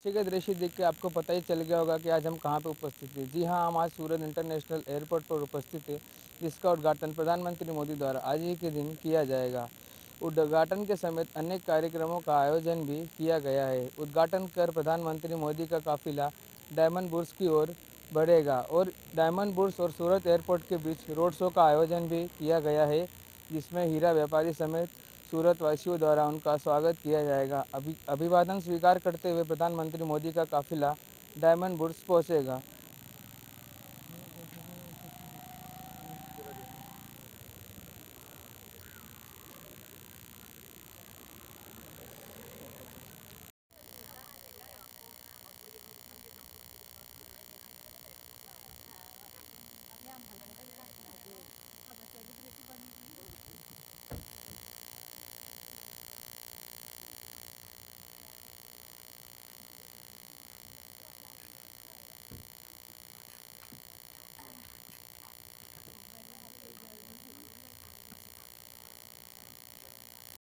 पीछे का दृश्य देख के आपको पता ही चल गया होगा कि आज हम कहाँ पे उपस्थित हैं। जी हाँ, हम आज सूरत इंटरनेशनल एयरपोर्ट पर उपस्थित हैं, जिसका उद्घाटन प्रधानमंत्री मोदी द्वारा आज ही के दिन किया जाएगा। उद्घाटन के समेत अनेक कार्यक्रमों का आयोजन भी किया गया है। उद्घाटन कर प्रधानमंत्री मोदी का काफिला डायमंड बुर्ज की ओर बढ़ेगा और डायमंड बुर्ज और सूरत एयरपोर्ट के बीच रोड शो का आयोजन भी किया गया है, जिसमें हीरा व्यापारी समेत सूरत वासियों द्वारा उनका स्वागत किया जाएगा। अभिवादन स्वीकार करते हुए प्रधानमंत्री मोदी का काफिला डायमंड बुर्ज पहुंचेगा।